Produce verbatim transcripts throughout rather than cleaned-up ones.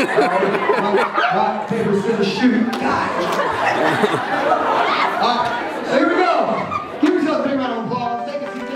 Rock, paper, scissors, shoot. God. Alright, so here we go. Give yourself a big round of applause. Take a seat.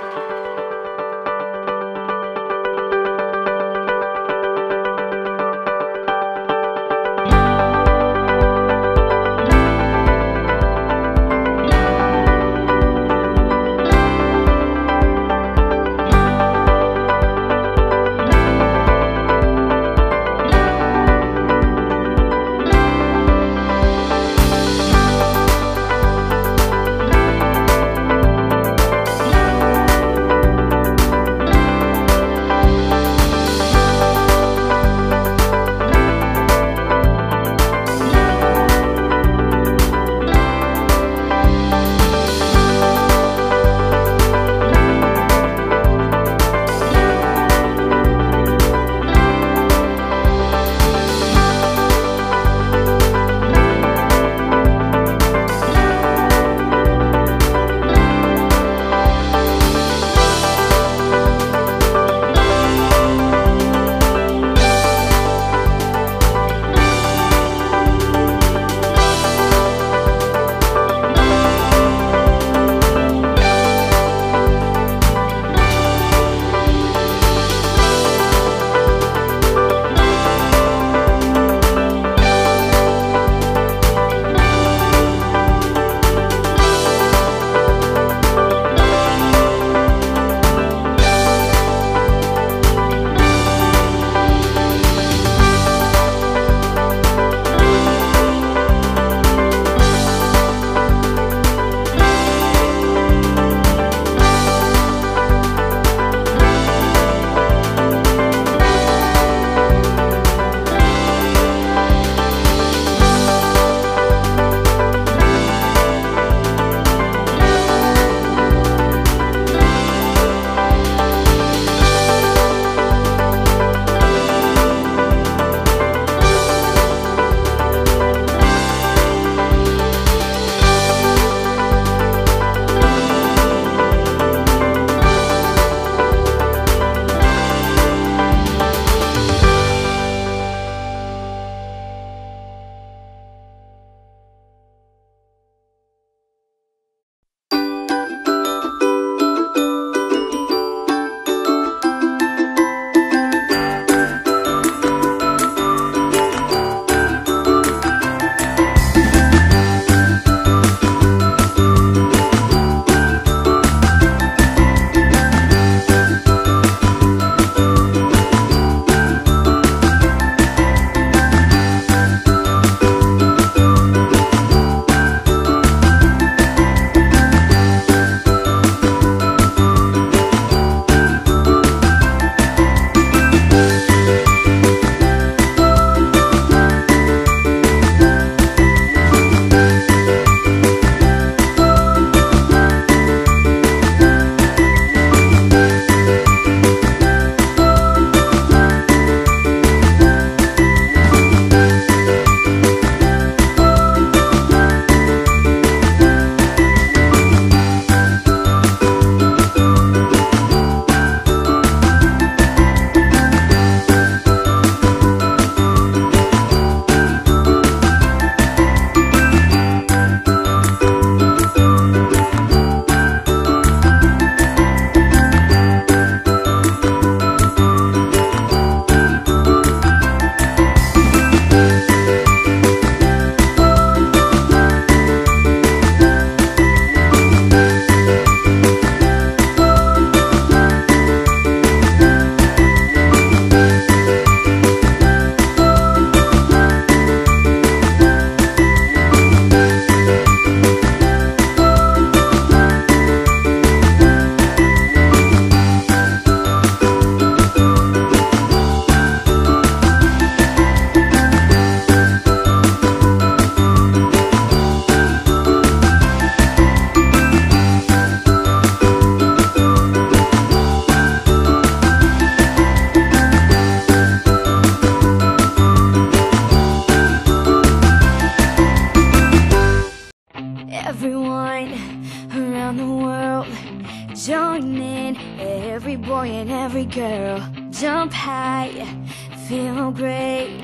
Join in, every boy and every girl. Jump high, feel great.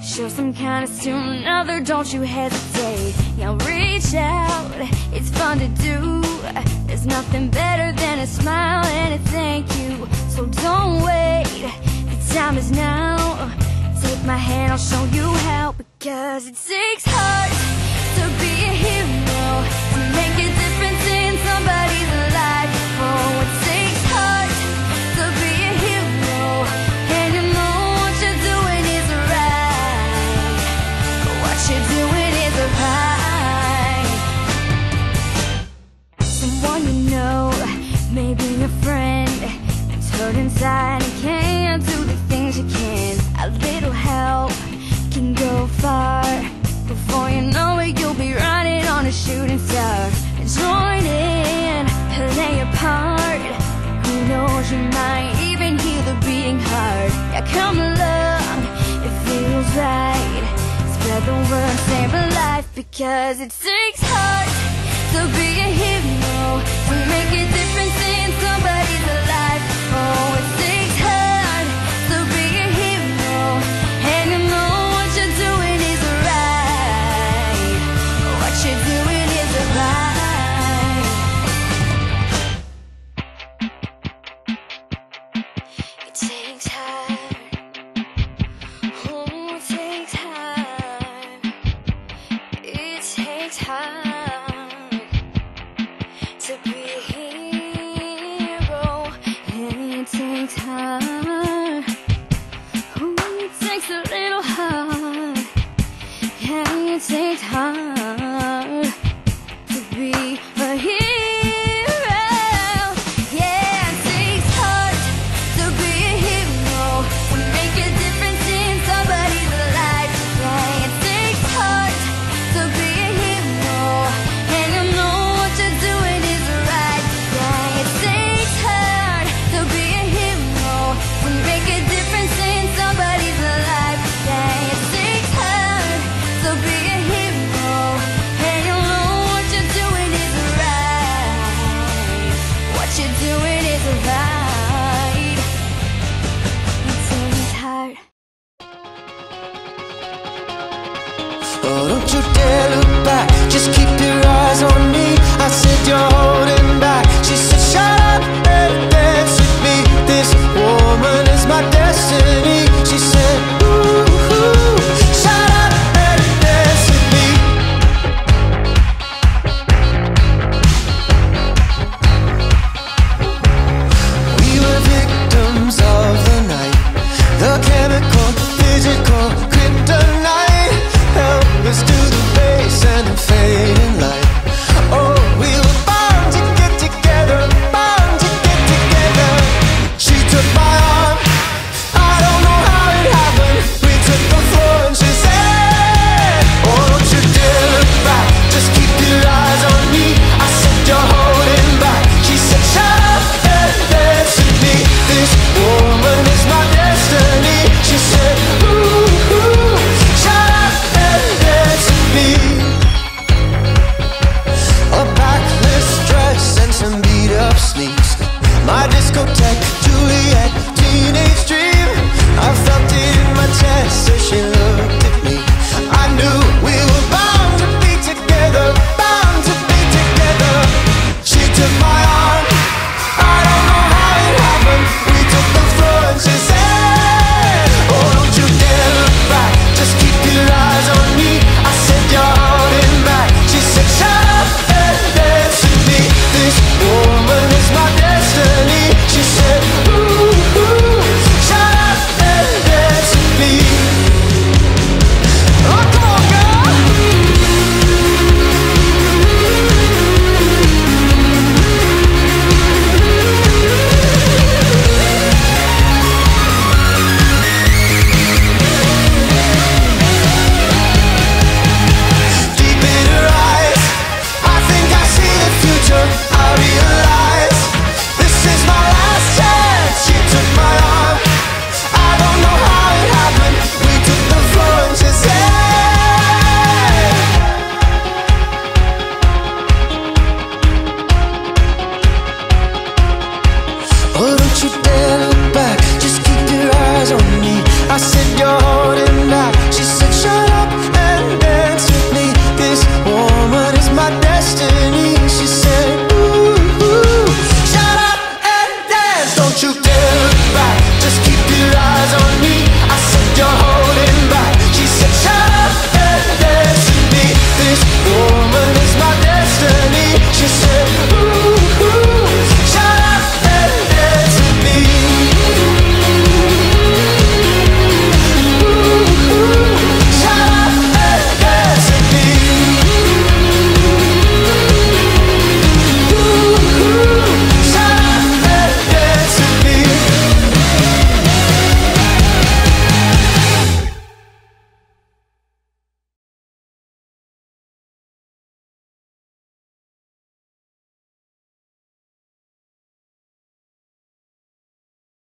show some kindness to another, don't you hesitate. Yeah, reach out, it's fun to do. There's nothing better than a smile and a thank you. So don't wait, the time is now. Take my hand, I'll show you how. Because it takes heart to be a hero, to make a difference in somebody's life. Oh, it takes heart to be a hero, and you know what you're doing is right. What you're doing is right. Someone you know, maybe a friend, that's hurt inside and can't do the things you can. A little help can go far. Before you know it, you'll be riding on a shooting star. Join in, play a part. Who knows, you might even heal the beating heart. Yeah, come along, it feels right. Spread the word, save a life. Because it takes heart to be a hero, to make a difference in somebody's life. Oh, it takes heart to be a hero, and you know what you're doing is right. What you're doing is right. It takes heart. Oh, it takes heart. It takes heart to be a hero, and it takes heart. Ooh, it takes a little heart. Yeah, it takes heart to be a hero. Yeah, it takes heart to be a hero, to make a difference in somebody's life. Yeah, it takes heart to be a hero, and you know what you're doing is right. Yeah, it takes heart to be a hero, to make a difference in somebody's life. Yeah, it takes heart to be a hero, and you know what you're doing is right. What you're doing is right. It takes heart. Oh, don't you dare look back, just keep